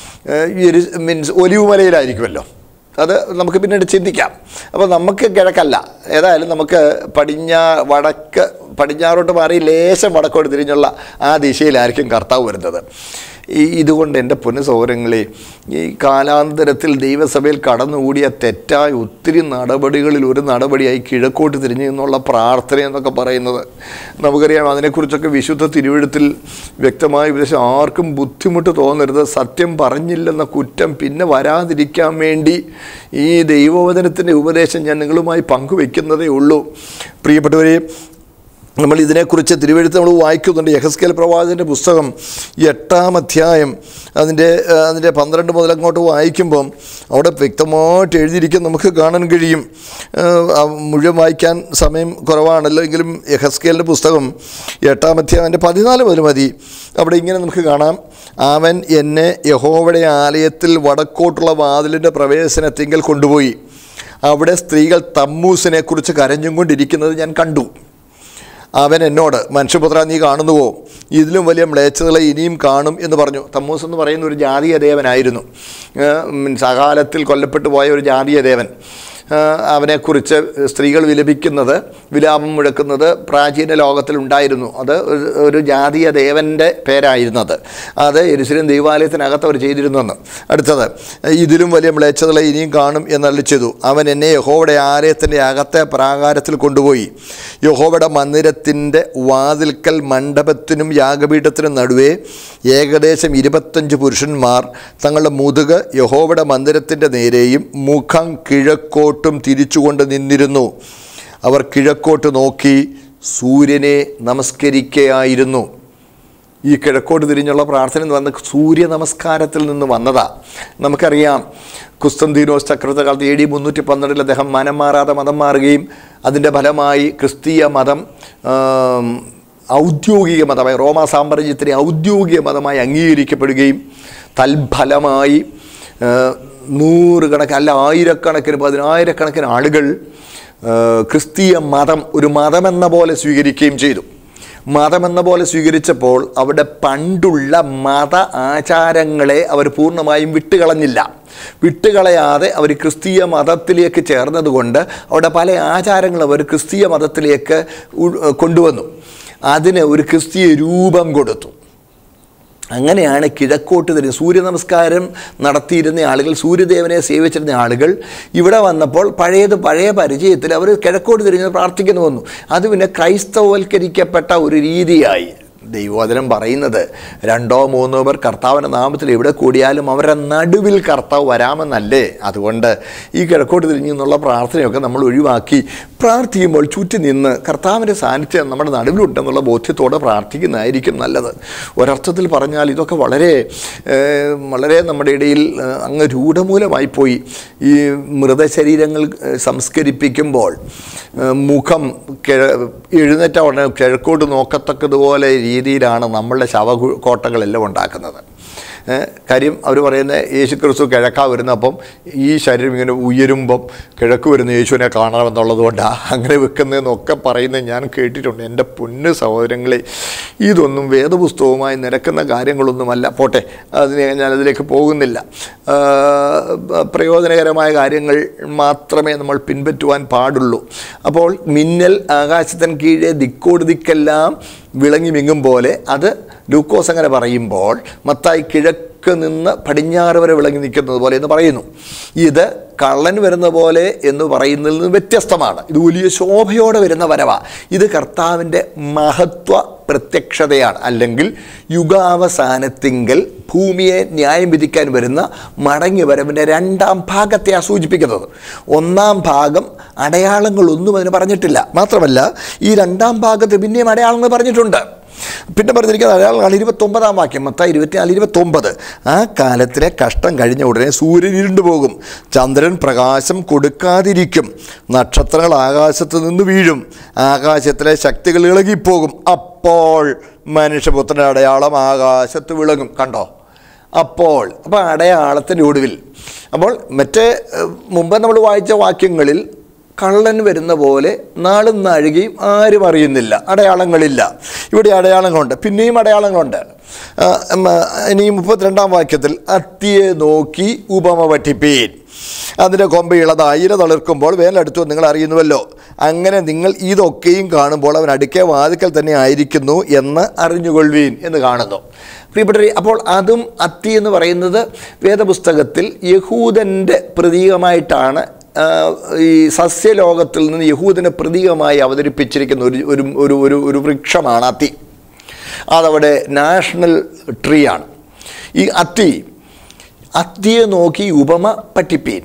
ഒലിവ് മലയിലായിരിക്കുമല്ലോ. അത് നമുക്ക് പിന്നീട് ചിന്തിക്കാം. അപ്പോൾ നമുക്ക് കിഴക്കല്ല, ഏതായാലും നമുക്ക് പടിഞ്ഞാറോട്ട് മാറി ലേശം വടക്കോട്ട് തിരിഞ്ഞുള്ള ആ ദിശയിലായിരിക്കും കർത്താവ് വരുന്നത്. ഇതുകൊണ്ട് എൻ്റെ പൊന്നു സഹോദരങ്ങളെ, ഈ കാലാന്തരത്തിൽ ദൈവസഭയിൽ കടന്നുകൂടിയ തെറ്റായ ഒത്തിരി നടപടികളിൽ ഒരു നടപടിയായി കിഴക്കോട്ട് തിരിഞ്ഞു എന്നുള്ള പ്രാർത്ഥന എന്നൊക്കെ പറയുന്നത് നമുക്കറിയാം. അതിനെക്കുറിച്ചൊക്കെ വിശുദ്ധ തിരുവെഴുത്തിൽ വ്യക്തമായ ഉപദേശം. ആർക്കും ബുദ്ധിമുട്ട് തോന്നരുത്. സത്യം പറഞ്ഞില്ലെന്ന കുറ്റം പിന്നെ വരാതിരിക്കാൻ വേണ്ടി ഈ ദൈവവചനത്തിൻ്റെ ഉപദേശം ഞാൻ നിങ്ങളുമായി പങ്കുവെക്കുന്നതേ ഉള്ളൂ. പ്രിയപ്പെട്ടവരെ, നമ്മൾ ഇതിനെക്കുറിച്ച് തിരുവെഴുത്ത് നമ്മൾ വായിക്കുന്നുണ്ട്. യെഹെസ്കേൽ പ്രവാചകൻ്റെ പുസ്തകം 8-ാം അധ്യായം അതിൻ്റെ 12 മുതൽ അങ്ങോട്ട് വായിക്കുമ്പം അവിടെ വ്യക്തമായിട്ട് എഴുതിയിരിക്കും, നമുക്ക് കാണാൻ കഴിയും. മുഴുവൻ വായിക്കാൻ സമയം കുറവാണല്ലോ, എങ്കിലും യെഹെസ്കേലിൻ്റെ പുസ്തകം 8-ാം അധ്യായം അതിൻ്റെ 14 മുതൽ മതി. അവിടെ ഇങ്ങനെ നമുക്ക് കാണാം, അവൻ എന്നെ യഹോവയുടെ ആലയത്തിൽ വടക്കോട്ടുള്ള വാതിലിൻ്റെ പ്രവേശനത്തിങ്കൽ കൊണ്ടുപോയി. അവിടെ സ്ത്രീകൾ തമ്മൂസിനെക്കുറിച്ച് കരഞ്ഞും കൊണ്ടിരിക്കുന്നത് ഞാൻ കണ്ടു. അവൻ എന്നോട്, മനുഷ്യപുത്ര നീ കാണുന്നുവോ? ഇതിലും വലിയ മ്ലേച്ഛതകളെ ഇനിയും കാണും എന്ന് പറഞ്ഞു. തമ്മൂസ് എന്ന് പറയുന്ന ഒരു ജാതീയ ദേവനായിരുന്നു. സകാലത്തിൽ കൊല്ലപ്പെട്ടു പോയ ഒരു ജാതീയ ദേവൻ. അവനെക്കുറിച്ച് സ്ത്രീകൾ വിലപിക്കുന്നത്, വിലാപം മുഴക്കുന്നത് പ്രാചീന ലോകത്തിലുണ്ടായിരുന്നു. അത് ഒരു ജാതീയ ദേവൻ്റെ പേരായിരുന്നത്. അത് യെരൂശലേം ദൈവാലയത്തിനകത്ത് അവർ ചെയ്തിരുന്നെന്ന്. അടുത്തത്, ഇതിലും വലിയ മ്ലേച്ഛതകളെ ഇനിയും കാണും എന്നരുളി ചെയ്തു. അവൻ എന്നെ യഹോവയുടെ ആലയത്തിൻ്റെ അകത്തെ പ്രാകാരത്തിൽ കൊണ്ടുപോയി. യഹോവയുടെ മന്ദിരത്തിൻ്റെ വാതിൽക്കൽ മണ്ഡപത്തിനും യാഗപീഠത്തിനും നടുവേ ഏകദേശം 25 പുരുഷന്മാർ തങ്ങളുടെ മുതുക് യഹോവയുടെ മന്ദിരത്തിൻ്റെ നേരെയും മുഖം കിഴക്കോട്ടും തിരിച്ചുകൊണ്ട് നിന്നിരുന്നു. അവർ കിഴക്കോട്ട് നോക്കി സൂര്യനെ നമസ്കരിക്കുകയായിരുന്നു. ഈ കിഴക്കോട്ട് തിരിഞ്ഞുള്ള പ്രാർത്ഥന എന്ന് പറഞ്ഞ സൂര്യ നമസ്കാരത്തിൽ നിന്ന് വന്നതാ. നമുക്കറിയാം, കുസ്തന്തീനോസ് ചക്രവർത്തി കാലത്ത് AD 312 അദ്ദേഹം മനം മാറാതെ മതം മാറുകയും അതിൻ്റെ ഫലമായി ക്രിസ്തീയ മതം ഔദ്യോഗിക മതമായി, റോമാ സാമ്രാജ്യത്തിൻ്റെ ഔദ്യോഗിക മതമായി അംഗീകരിക്കപ്പെടുകയും തൽഫലമായി നൂറുകണക്കിന് അല്ല ആയിരക്കണക്കിന് 10,000-കണക്കിന് ആളുകൾ ക്രിസ്തീയ മതം ഒരു മതമെന്ന പോലെ സ്വീകരിക്കുകയും ചെയ്തു. മതമെന്ന പോലെ സ്വീകരിച്ചപ്പോൾ അവിടെ പണ്ടുള്ള മത ആചാരങ്ങളെ അവർ പൂർണ്ണമായും വിട്ടുകളഞ്ഞില്ല. വിട്ടുകളയാതെ അവർ ക്രിസ്തീയ മതത്തിലേക്ക് ചേർന്നതുകൊണ്ട് അവിടെ പല ആചാരങ്ങളും അവർ ക്രിസ്തീയ മതത്തിലേക്ക് കൊണ്ടുവന്നു. അതിന് ഒരു ക്രിസ്തീയ രൂപം കൊടുത്തു. അങ്ങനെയാണ് കിഴക്കോട്ട് തിരിഞ്ഞ് സൂര്യ നമസ്കാരം നടത്തിയിരുന്ന ആളുകൾ, സൂര്യദേവനെ സേവിച്ചിരുന്ന ആളുകൾ ഇവിടെ വന്നപ്പോൾ പഴയ പരിചയത്തിൽ അവർ കിഴക്കോട്ട് തിരിഞ്ഞ് പ്രാർത്ഥിക്കുന്നു വന്നു. അത് പിന്നെ ക്രൈസ്തവവൽക്കരിക്കപ്പെട്ട ഒരു രീതിയായി. ദൈവവചനം പറയുന്നത് 2-3 പേർ കർത്താവിൻ്റെ നാമത്തിൽ എവിടെ കൂടിയാലും അവരുടെ നടുവിൽ കർത്താവ് വരാമെന്നല്ലേ. അതുകൊണ്ട് ഈ കിഴക്കോട്ട് തിരിഞ്ഞു എന്നുള്ള പ്രാർത്ഥനയൊക്കെ നമ്മൾ ഒഴിവാക്കി പ്രാർത്ഥിക്കുമ്പോൾ ചുറ്റി നിന്ന് കർത്താവിൻ്റെ സാന്നിധ്യം നമ്മുടെ നടുവിലുണ്ടെന്നുള്ള ബോധ്യത്തോടെ പ്രാർത്ഥിക്കുന്നതായിരിക്കും നല്ലത്. ഒരർത്ഥത്തിൽ പറഞ്ഞാൽ ഇതൊക്കെ വളരെ വളരെ നമ്മുടെ ഇടയിൽ അങ്ങ് രൂഢമൂലമായിപ്പോയി. ഈ മൃതശരീരങ്ങൾ സംസ്കരിപ്പിക്കുമ്പോൾ മുഖം എഴുന്നേറ്റ ഉടനെ കിഴക്കോട്ട് നോക്കത്തക്കതുപോലെ രീതിയിലാണ് നമ്മളുടെ ശവകോട്ടകളെല്ലാം ഉണ്ടാക്കുന്നത്. കാര്യം അവർ പറയുന്നത് യേശു ക്രിസ്തു കിഴക്കാ വരുന്ന, അപ്പം ഈ ശരീരം ഇങ്ങനെ ഉയരുമ്പം കിഴക്ക് വരുന്ന യേശുവിനെ കാണണമെന്നുള്ളത് കൊണ്ടാണ് അങ്ങനെ വെക്കുന്നതെന്നൊക്കെ പറയുന്നത് ഞാൻ കേട്ടിട്ടുണ്ട്. എൻ്റെ പൊന്നു സഹോദരങ്ങളെ, ഇതൊന്നും വേദപുസ്തകവുമായി നിരക്കുന്ന കാര്യങ്ങളൊന്നുമല്ല. പോട്ടെ, ഞാനതിലേക്ക് പോകുന്നില്ല. പ്രയോജനകരമായ കാര്യങ്ങൾ മാത്രമേ നമ്മൾ പിൻപറ്റുവാൻ പാടുള്ളൂ. അപ്പോൾ മിന്നൽ ആകാശത്തിന് കീഴെ ദിക്കോട് ദിക്കെല്ലാം വിളങ്ങി മിങ്ങും പോലെ, അത് ലൂക്കോസ് അങ്ങനെ പറയുമ്പോൾ മത്തായി കിഴക്ക് നിന്ന് പടിഞ്ഞാറ് വരെ വിളങ്ങി നിൽക്കുന്നത് പോലെ എന്ന് പറയുന്നു. ഇത് കള്ളൻ വരുന്ന പോലെ എന്ന് പറയുന്നതിൽ നിന്ന് വ്യത്യസ്തമാണ്. ഇത് വലിയ ശോഭയോടെ വരുന്ന വരവാണ്. ഇത് കർത്താവിൻ്റെ മഹത്വ പ്രത്യക്ഷതയാണ്. അല്ലെങ്കിൽ യുഗാവസാനത്തിങ്കൽ ഭൂമിയെ ന്യായം വിധിക്കാൻ വരുന്ന മടങ്ങി വരവിൻ്റെ 2ാം ഭാഗത്തെയാണ് സൂചിപ്പിക്കുന്നത്. 1-ാം ഭാഗം അടയാളങ്ങളൊന്നും അതിന് പറഞ്ഞിട്ടില്ല. മാത്രമല്ല ഈ 2ാം ഭാഗത്ത് പിന്നെയും അടയാളങ്ങൾ പറഞ്ഞിട്ടുണ്ട്. പിന്നെ പറഞ്ഞിരിക്കുന്ന അടയാളങ്ങളാണ് 29-ാം വാക്യം, മത്തായി 24:29. ആ കാലത്തിലെ കഷ്ടം കഴിഞ്ഞ ഉടനെ സൂര്യൻ ഇരുണ്ടുപോകും, ചന്ദ്രൻ പ്രകാശം കൊടുക്കാതിരിക്കും, നക്ഷത്രങ്ങൾ ആകാശത്ത് നിന്ന് വീഴും, ആകാശത്തിലെ ശക്തികൾ ഇളകിപ്പോകും, അപ്പോൾ മനുഷ്യപുത്രൻ്റെ അടയാളം ആകാശത്ത് വിളങ്ങും. കണ്ടോ? അപ്പോൾ അടയാളത്തിൻ്റെ ഒടുവിൽ. അപ്പോൾ മറ്റേ മുമ്പ് നമ്മൾ വായിച്ച വാക്യങ്ങളിൽ കള്ളൻ വരുന്ന പോലെ നാളും നാഴികയും ആരും അറിയുന്നില്ല, അടയാളങ്ങളില്ല. ഇവിടെ അടയാളങ്ങളുണ്ട്, പിന്നെയും അടയാളങ്ങളുണ്ട്. ഇനി 32-ാം വാക്യത്തിൽ അത്തിയെ നോക്കി ഉപമ പഠിപ്പീൻ, അതിൻ്റെ കൊമ്പ് ഇളതായി ഇല തളിർക്കുമ്പോൾ വേനലെടുത്തു നിങ്ങൾ അറിയുന്നുവല്ലോ. അങ്ങനെ നിങ്ങൾ ഇതൊക്കെയും കാണുമ്പോൾ അവൻ അടുക്കെ വാതിക്കൽ തന്നെ ആയിരിക്കുന്നു എന്ന് അറിഞ്ഞുകൊള്ളുവീൻ എന്ന് കാണുന്നു. പ്രിയപ്പെട്ടവരെ, അപ്പോൾ അതും അത്തി എന്ന് പറയുന്നത് വേദപുസ്തകത്തിൽ യഹൂദൻ്റെ പ്രതീകമായിട്ടാണ്. ഈ സസ്യലോകത്തിൽ നിന്ന് യഹൂദനെ പ്രതീകമായി അവതരിപ്പിച്ചിരിക്കുന്ന ഒരു വൃക്ഷമാണ് അത്തി. അതവിടെ നാഷണൽ ട്രീ ആണ് ഈ അത്തിയെ നോക്കി ഉപമ പഠിപ്പീൻ.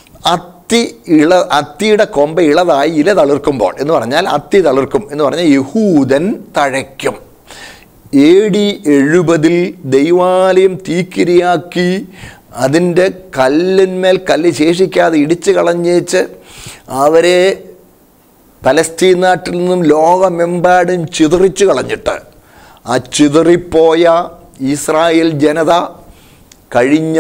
അത്തിയുടെ കൊമ്പ ഇളതായി ഇല തളിർക്കുമ്പോൾ എന്ന് പറഞ്ഞാൽ അത്തി തളിർക്കും എന്ന് പറഞ്ഞാൽ യഹൂദൻ തഴയ്ക്കും. AD 70 ദൈവാലയം തീക്കിരിയാക്കി അതിൻ്റെ കല്ലിന്മേൽ കല്ല് ശേഷിക്കാതെ ഇടിച്ചു കളഞ്ഞേച്ച് അവരെ പലസ്തീൻ നാട്ടിൽ നിന്നും ലോകമെമ്പാടും ചിതറിച്ചു കളഞ്ഞിട്ട് ആ ചിതറിപ്പോയ ഇസ്രായേൽ ജനത കഴിഞ്ഞ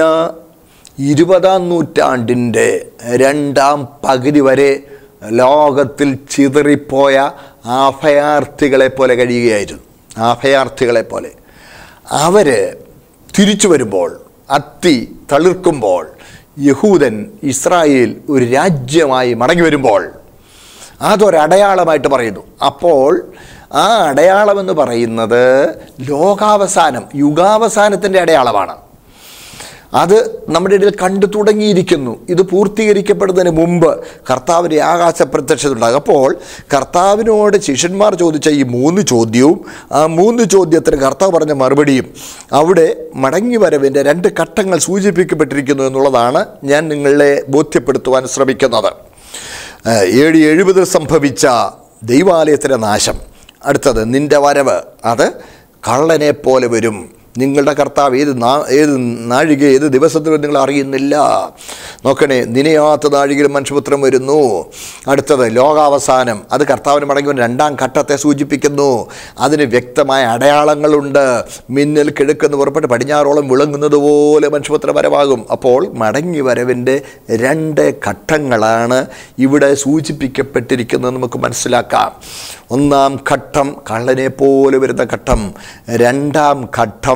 20-ാം നൂറ്റാണ്ടിൻ്റെ 2ാം പകുതി വരെ ലോകത്തിൽ ചിതറിപ്പോയ അഭയാർത്ഥികളെ പോലെ കഴിയുകയായിരുന്നു. അഭയാർത്ഥികളെ പോലെ അവർ തിരിച്ചു വരുമ്പോൾ, അത്തി തളിർക്കുമ്പോൾ, യഹൂദൻ ഇസ്രായേൽ ഒരു രാജ്യമായി മടങ്ങി വരുമ്പോൾ അതൊരടയാളമായിട്ട് പറയുന്നു. അപ്പോൾ ആ അടയാളമെന്ന് പറയുന്നത് ലോകാവസാനം, യുഗാവസാനത്തിൻ്റെ അടയാളമാണ്. അത് നമ്മുടെ ഇടയിൽ കണ്ടു തുടങ്ങിയിരിക്കുന്നു. ഇത് പൂർത്തീകരിക്കപ്പെടുന്നതിന് മുമ്പ് കർത്താവിൻ്റെ ആകാശ പ്രത്യക്ഷത ഉണ്ടാകും. അപ്പോൾ കർത്താവിനോട് ശിഷ്യന്മാർ ചോദിച്ച ഈ 3 ചോദ്യവും ആ 3 ചോദ്യത്തിന് കർത്താവ് പറഞ്ഞ മറുപടിയും അവിടെ മടങ്ങി വരവിൻ്റെ 2 ഘട്ടങ്ങൾ സൂചിപ്പിക്കപ്പെട്ടിരിക്കുന്നു എന്നുള്ളതാണ് ഞാൻ നിങ്ങളെ ബോധ്യപ്പെടുത്തുവാൻ ശ്രമിക്കുന്നത്. AD 70 സംഭവിച്ച ദൈവാലയത്തിൻ്റെ നാശം, അടുത്തത് നിൻ്റെ വരവ്, അത് കള്ളനെ പോലെ വരും. നിങ്ങളുടെ കർത്താവ് ഏത് നാഴിക ഏത് ദിവസത്തിലും നിങ്ങൾ അറിയുന്നില്ല. നോക്കണേ, നിനയാത്ത നാഴികയിലും മനുഷ്യപുത്രൻ വരുന്നു. അടുത്തത് ലോകാവസാനം, അത് കർത്താവിന് മടങ്ങി 2ാം ഘട്ടത്തെ സൂചിപ്പിക്കുന്നു. അതിന് വ്യക്തമായ അടയാളങ്ങളുണ്ട്. മിന്നൽ കിഴക്കെന്ന് പുറപ്പെട്ട് പടിഞ്ഞാറോളം വിളങ്ങുന്നത് പോലെ മനുഷ്യപുത്രൻ വരവാകും. അപ്പോൾ മടങ്ങി വരവിൻ്റെ 2 ഘട്ടങ്ങളാണ് ഇവിടെ സൂചിപ്പിക്കപ്പെട്ടിരിക്കുന്നത് നമുക്ക് മനസ്സിലാക്കാം. 1-ാം ഘട്ടം കള്ളനെ പോലെ വരുന്ന ഘട്ടം, 2ാം ഘട്ടം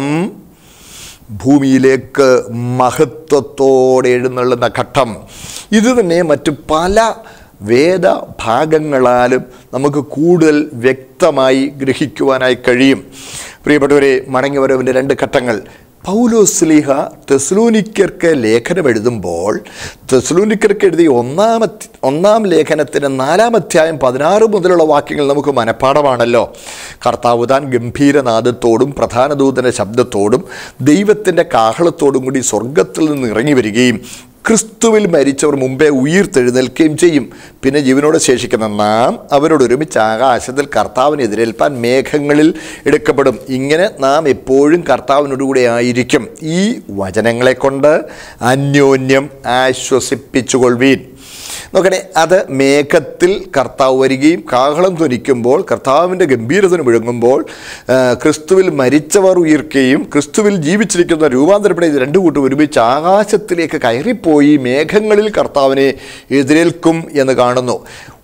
ഭൂമിയിലേക്ക് മഹത്വത്തോടെ എഴുന്നള്ളുന്ന ഘട്ടം. ഇത് തന്നെ മറ്റു പല വേദഭാഗങ്ങളാലും നമുക്ക് കൂടുതൽ വ്യക്തമായി ഗ്രഹിക്കുവാനായി കഴിയും. പ്രിയപ്പെട്ടവരെ, മടങ്ങി വരവിൻ്റെ 2 ഘട്ടങ്ങൾ. പൗലോസ് ശ്ലീഹ തെസ്സലോനിക്കർക്ക് ലേഖനം എഴുതുമ്പോൾ തെസ്സലോനിക്കർക്ക് എഴുതിയ ഒന്നാം ലേഖനത്തിന് 4-ാം അധ്യായം 16 മുതലുള്ള വാക്യങ്ങൾ നമുക്ക് മനഃപ്പാഠമാണല്ലോ. കർത്താവ് താൻ ഗംഭീരനാദത്തോടും പ്രധാന ദൂതൻ്റെ ശബ്ദത്തോടും ദൈവത്തിൻ്റെ കാഹളത്തോടും കൂടി സ്വർഗത്തിൽ നിന്ന് ഇറങ്ങി വരികയും ക്രിസ്തുവിൽ മരിച്ചവർ മുമ്പേ ഉയിർത്തെഴുന്നേൽക്കുകയും ചെയ്യും. പിന്നെ ജീവനോടെ ശേഷിക്കുന്ന നാം അവരോട് ഒരുമിച്ച് ആകാശത്തിൽ കർത്താവിനെ എതിരേൽപ്പാൻ മേഘങ്ങളിൽ എടുക്കപ്പെടും. ഇങ്ങനെ നാം എപ്പോഴും കർത്താവിനോടുകൂടെ ആയിരിക്കും. ഈ വചനങ്ങളെ കൊണ്ട് അന്യോന്യം ആശ്വസിപ്പിച്ചുകൊള്ളുവീൻ. നോക്കണേ, അത് മേഘത്തിൽ കർത്താവ് വരികയും കാഹളം ധ്വനിക്കുമ്പോൾ കർത്താവിൻ്റെ ഗംഭീരത മുഴങ്ങുമ്പോൾ ക്രിസ്തുവിൽ മരിച്ചവർ ഉയർക്കുകയും ക്രിസ്തുവിൽ ജീവിച്ചിരിക്കുന്ന രൂപാന്തരപ്പെടുന്ന രണ്ടു കൂട്ടും ഒരുമിച്ച് ആകാശത്തിലേക്ക് കയറിപ്പോയി മേഘങ്ങളിൽ കർത്താവിനെ എതിരേൽക്കും എന്ന് കാണുന്നു.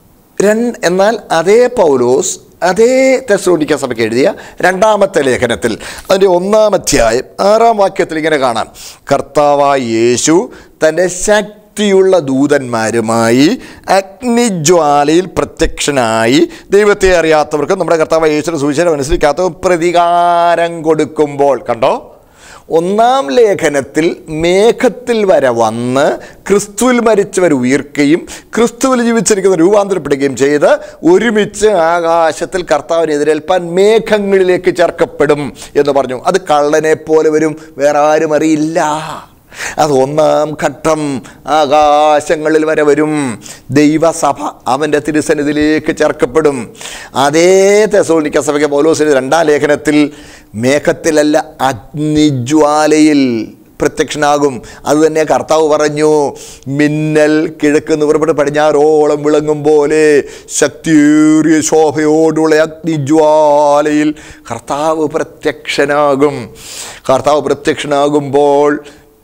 എന്നാൽ അതേ പൗലോസ് അതേ തെസ്സലോനിക്ക സഭയ്ക്ക് എഴുതിയ 2-ാമത്തെ ലേഖനത്തിൽ അതിൻ്റെ 1-ാം അധ്യായം 6-ാം വാക്യത്തിൽ ഇങ്ങനെ കാണാം: കർത്താവായ യേശു തൻ്റെ ശക്തിയുള്ള ദൂതന്മാരുമായി അഗ്നിജ്വാലയിൽ പ്രത്യക്ഷനായി ദൈവത്തെ അറിയാത്തവർക്കും നമ്മുടെ കർത്താവായ യേശുവിന്റെ സുവിശേഷം അനുസരിക്കാത്തവർ പ്രതികാരം കൊടുക്കുമ്പോൾ. കണ്ടോ, 1-ാം ലേഖനത്തിൽ മേഘത്തിൽ വരെ വന്ന് ക്രിസ്തുവിൽ മരിച്ചവർ ഉയർക്കുകയും ക്രിസ്തുവിൽ ജീവിച്ചിരിക്കുന്ന രൂപാന്തരപ്പെടുകയും ചെയ്ത് ഒരുമിച്ച് ആകാശത്തിൽ കർത്താവിനെ എതിരേൽപ്പാൻ മേഘങ്ങളിലേക്ക് ചേർക്കപ്പെടും എന്ന് പറഞ്ഞു. അത് കള്ളനെ പോലെ വരും, വേറെ ആരും അറിയില്ല. അത് 1-ാം ഘട്ടം ആകാശങ്ങളിൽ വരെ വരും. ദൈവസഭ അവൻ്റെ തിരുസന്നിധിയിലേക്ക് ചേർക്കപ്പെടും. അതേ തെസ്സലോനിക്ക സഭയ്ക്ക് പൗലോസിന്റെ 2-ാം ലേഖനത്തിൽ മേഘത്തിലല്ല അഗ്നിജ്വാലയിൽ പ്രത്യക്ഷനാകും. അതുതന്നെ കർത്താവ് പറഞ്ഞു, മിന്നൽ കിഴക്ക് പുറപ്പെട്ട് പടിഞ്ഞാറോളം വിളങ്ങും പോലെ ശക്തിയേറിയ ശോഭയോടുള്ള അഗ്നിജ്വാലയിൽ കർത്താവ് പ്രത്യക്ഷനാകും. കർത്താവ് പ്രത്യക്ഷനാകുമ്പോൾ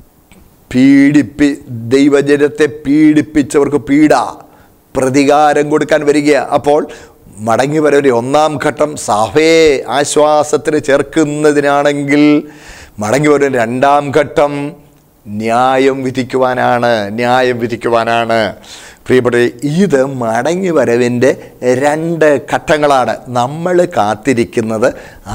ദൈവജനത്തെ പീഡിപ്പിച്ചവർക്ക് പ്രതികാരം കൊടുക്കാൻ വരിക. അപ്പോൾ മടങ്ങി വരവരെ 1-ാം ഘട്ടം സഭയെ ആശ്വാസത്തിന് ചേർക്കുന്നതിനാണെങ്കിൽ മടങ്ങി വരുന്ന 2-ാം ഘട്ടം ന്യായം വിധിക്കുവാനാണ്. പ്രിയപ്പെട്ട, ഇത് മടങ്ങി വരവിൻ്റെ 2 ഘട്ടങ്ങളാണ്. നമ്മൾ കാത്തിരിക്കുന്നത്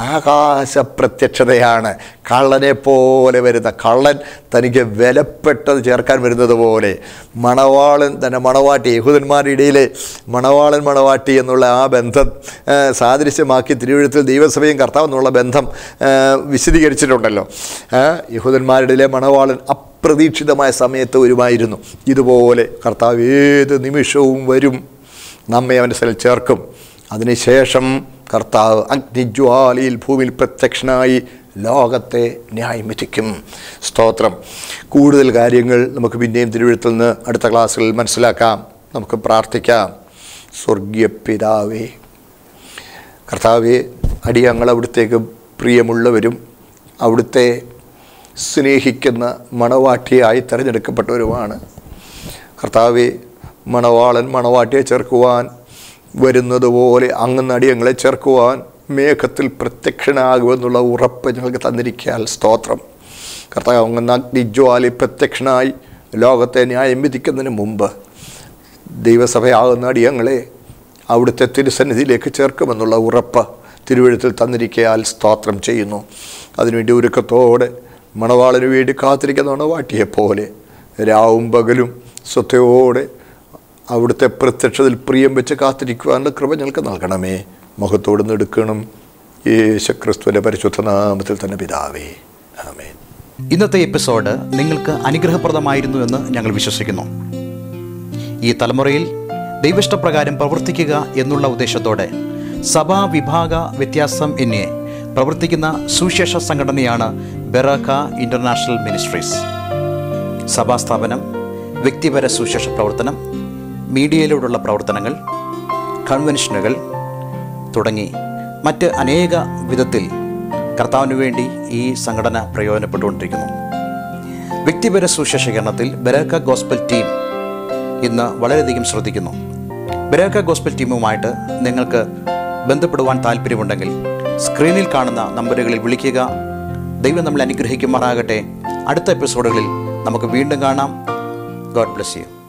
ആകാശപ്രത്യക്ഷതയാണ്. കള്ളനെ പോലെ വരുന്ന കള്ളൻ തനിക്ക് വിലപ്പെട്ടത് ചേർക്കാൻ വരുന്നത് പോലെ മണവാളൻ തന്നെ മണവാട്ടി, യഹൂദന്മാരുടെ ഇടയിലെ മണവാട്ടി എന്നുള്ള ആ ബന്ധം സാദൃശ്യമാക്കി തിരുവെഴുത്തിൽ ദൈവസഭയും കർത്താവ് എന്നുള്ള ബന്ധം വിശദീകരിച്ചിട്ടുണ്ടല്ലോ. യഹൂദന്മാരുടെ ഇടയിലെ മണവാളൻ അപ്രതീക്ഷിതമായ സമയത്ത് വരുമായിരുന്നു. ഇതുപോലെ കർത്താവ് ഏത് നിമിഷവും വരും, നമ്മെ അവൻ്റെ സ്ഥലം ചേർക്കും. അതിനുശേഷം കർത്താവ് അഗ്നിജ്വാലയിൽ ഭൂമിയിൽ പ്രത്യക്ഷനായി ലോകത്തെ ന്യായം വിധിക്കും. സ്തോത്രം. കൂടുതൽ കാര്യങ്ങൾ നമുക്ക് പിന്നെയും തിരുവെഴുത്തിൽ നിന്ന് അടുത്ത ക്ലാസ്സുകളിൽ മനസ്സിലാക്കാം. നമുക്ക് പ്രാർത്ഥിക്കാം. സ്വർഗീയ പിതാവേ, കർത്താവേ, അടിയങ്ങൾ അവിടുത്തേക്ക് പ്രിയമുള്ളവരും അവിടുത്തെ സ്നേഹിക്കുന്ന മണവാട്ടിയായി തിരഞ്ഞെടുക്കപ്പെട്ടവരുമാണ്. കർത്താവേ, മണവാളൻ മണവാട്ടിയെ ചേർക്കുവാൻ വരുന്നത് പോലെ അങ്ങ് അടിയങ്ങളെ ചേർക്കുവാൻ മേഘത്തിൽ പ്രത്യക്ഷനാകുമെന്നുള്ള ഉറപ്പ് ഞങ്ങൾക്ക് തന്നിരിക്കാൻ സ്തോത്രം. കർത്താവ്, അങ്ങ് അഗ്നിജ്വാലി പ്രത്യക്ഷനായി ലോകത്തെ ന്യായം വിധിക്കുന്നതിന് മുമ്പ് ദൈവസഭയാകുന്ന അടിയങ്ങളെ അവിടുത്തെ തിരുസന്നിധിയിലേക്ക് ചേർക്കുമെന്നുള്ള ഉറപ്പ് തിരുവെഴുത്തിൽ തന്നിരിക്കാൻ സ്തോത്രം ചെയ്യുന്നു. അതിനുവേണ്ടി ഒരുക്കത്തോടെ മണവാളന് വേണ്ടി കാത്തിരിക്കുന്ന മണവാട്ടിയെപ്പോലെ രാവും പകലും സ്വത്തയോടെ അവിടുത്തെ പ്രത്യക്ഷത്തിൽ പ്രിയം വെച്ച് കാത്തിരിക്കുവാനുള്ള കൃപ ഞങ്ങൾക്ക് നൽകണമേ. മുഖത്തോട് എടുക്കണം. യേശുക്രിസ്തുവിന്റെ പരിശുദ്ധ നാമത്തിൽ തന്നെ പിതാവേ, ആമേൻ. ഇന്നത്തെ എപ്പിസോഡ് നിങ്ങൾക്ക് അനുഗ്രഹപ്രദമായിരുന്നു എന്ന് ഞങ്ങൾ വിശ്വസിക്കുന്നു. ഈ തലമുറയിൽ ദൈവിഷ്ടപ്രകാരം പ്രവർത്തിക്കുക എന്നുള്ള ഉദ്ദേശത്തോടെ സഭാ വിഭാഗ വ്യത്യാസം എന്നേ പ്രവർത്തിക്കുന്ന സുവിശേഷ സംഘടനയാണ് ബെറാക്ക ഇന്റർനാഷണൽ മിനിസ്ട്രീസ്. സഭാസ്ഥാപനം, വ്യക്തിപര സുവിശേഷ പ്രവർത്തനം, മീഡിയയിലൂടെയുള്ള പ്രവർത്തനങ്ങൾ, കൺവെൻഷനുകൾ തുടങ്ങി മറ്റ് അനേക വിധത്തിൽ കർത്താവിന് വേണ്ടി ഈ സംഘടന പ്രയോജനപ്പെട്ടുകൊണ്ടിരിക്കുന്നു. വ്യക്തിപര സുവിശേഷീകരണത്തിൽ ബെറാക്ക ഗോസ്പൽ ടീം ഇന്ന് വളരെയധികം ശ്രദ്ധിക്കുന്നു. ബെറാക്ക ഗോസ്പൽ ടീമുമായിട്ട് നിങ്ങൾക്ക് ബന്ധപ്പെടുവാൻ താല്പര്യമുണ്ടെങ്കിൽ സ്ക്രീനിൽ കാണുന്ന നമ്പറുകളിൽ വിളിക്കുക. ദൈവം നമ്മളെ അനുഗ്രഹിക്കുമാറാകട്ടെ. അടുത്ത എപ്പിസോഡുകളിൽ നമുക്ക് വീണ്ടും കാണാം. God bless U.